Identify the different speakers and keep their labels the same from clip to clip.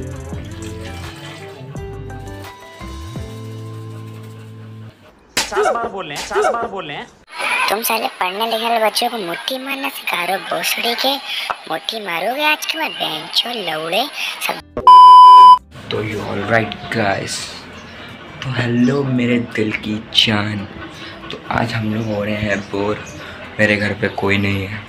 Speaker 1: सात बार बोल रहे हैं।
Speaker 2: तुम साले पढ़ने लिखने वाले बच्चों को मुट्ठी मारना सिखा रहे हो। भोसड़ी के मुट्ठी मारोगे आज के बाद बेंचो लौड़े सब।
Speaker 3: तो यू ऑल राइट गाइस, तो हेलो मेरे दिल की जान। तो आज हम लोग हो रहे हैं बोर। मेरे घर पे कोई नहीं है,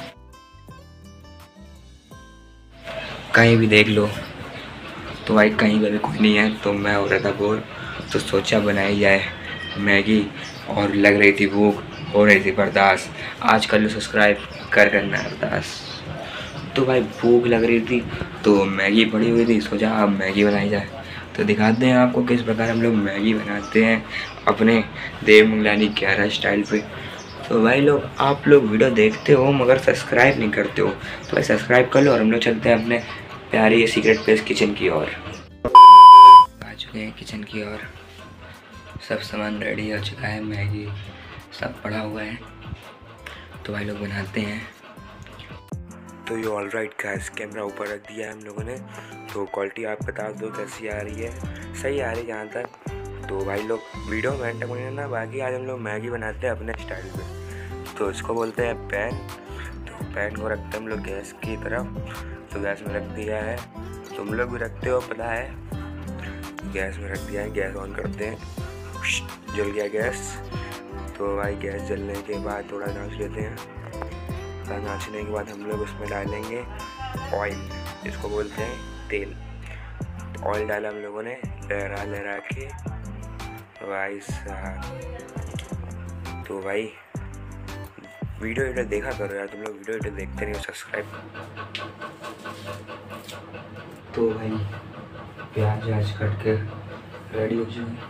Speaker 3: कहीं भी देख लो तो भाई कहीं पे भी कोई नहीं है। तो मैं हो रहा था बोर, तो सोचा बनाई जाए मैगी, और लग रही थी भूख, हो रही थी बर्दाश्त। आज कर लो सब्सक्राइब, कर करना अरदास। तो भाई भूख लग रही थी तो मैगी पड़ी हुई थी, सोचा अब मैगी बनाई जाए। तो दिखाते हैं आपको किस प्रकार हम लोग मैगी बनाते हैं अपने देव मंगलानी 11 स्टाइल पे। तो भाई लोग, आप लोग वीडियो देखते हो मगर सब्सक्राइब नहीं करते हो, तो भाई सब्सक्राइब कर लो और हम लोग चलते हैं अपने प्यारी सीक्रेट प्लेस किचन की ओर। आ चुके हैं किचन की ओर, सब सामान रेडी हो चुका है, मैगी सब पड़ा हुआ है। तो भाई लोग बनाते हैं। तो ये ऑल राइट गाइस, कैमरा ऊपर रख दिया है हम लोगों ने। तो क्वालिटी आप बता दो कैसी आ रही है। सही आ रही है जहाँ तक। तो भाई लोग वीडियो में एंड तक बने ना। बाकी आज हम लोग मैगी बनाते हैं अपने स्टाइल पे। तो इसको बोलते हैं पैन। तो पैन को रखते हैं हम लोग गैस की तरफ। तो गैस में रख दिया है, तुम लोग भी रखते हो पता है। गैस में रख दिया है, गैस ऑन करते हैं। जल गया गैस। तो भाई गैस जलने के बाद थोड़ा नाच लेते हैं। थोड़ा नाचने के बाद हम लोग उसमें डालेंगे ऑयल, इसको बोलते हैं तेल। तो ऑयल डाला हम लोगों ने लहरा के भाई साहब। तो भाई वीडियो देखा करो यार, तुम लोग वीडियो देखते नहीं हो, सब्सक्राइब। तो भाई प्याज व्याज कट के रेडी हो चुके।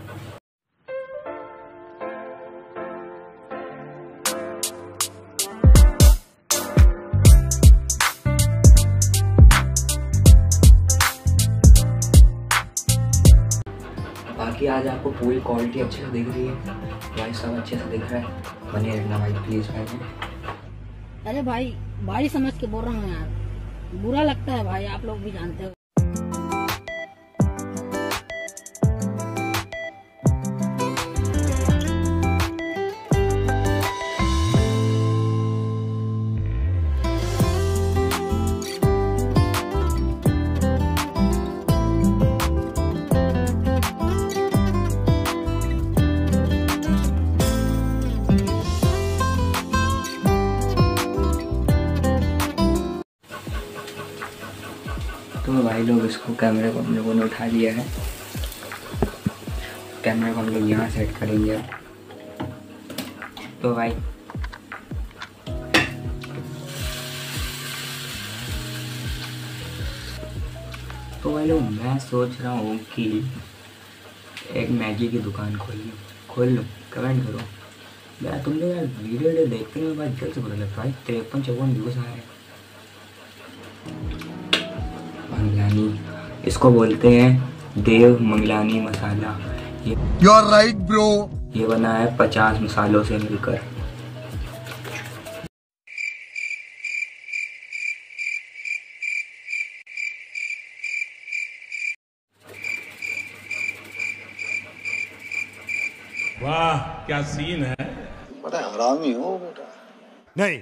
Speaker 3: बाकी आज आपको पूरी क्वालिटी अच्छे से दिख रही है भाई, सब अच्छे से दिख रहा है। बने रहना भाई प्लीज भाई।
Speaker 4: अरे भाई समझ के बोल रहा हूँ यार, बुरा लगता है भाई, आप लोग भी जानते हो।
Speaker 3: तो भाई लोग इसको कैमरे को हम लोगों ने उठा लिया है। कैमरे को हम लोग यहाँ सेट करेंगे। तो भाई लोग, मैं सोच रहा हूँ कि एक मैगी की दुकान खोल लूँ। कमेंट करो यार, तुम लोग यार वीडियो देखते हैं भाई, दिल से बुरा लगता है। 53-54 व्यूज़ आए। मंगलानी, इसको बोलते हैं देव मंगलानी मसाला।
Speaker 5: You are right bro.
Speaker 3: ये बना है 50 मसालों से मिलकर।
Speaker 6: वाह क्या सीन है।
Speaker 5: बड़ा हरामी हो बेटा।
Speaker 6: नहीं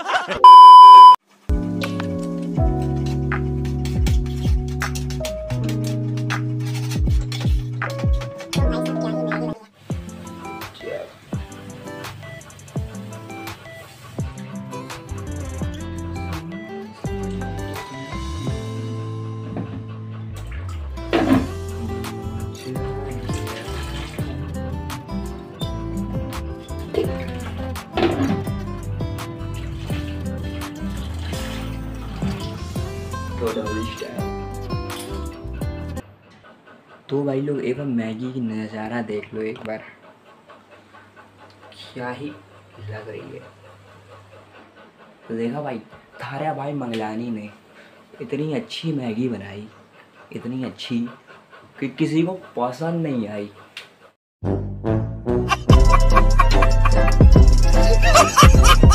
Speaker 3: तो भाई लोग एक बार मैगी की नज़ारा देख लो एक बार, क्या ही लग रही है। तो देखा भाई, थारा भाई मंगलानी ने इतनी अच्छी मैगी बनाई, इतनी अच्छी कि किसी को पसंद नहीं आई।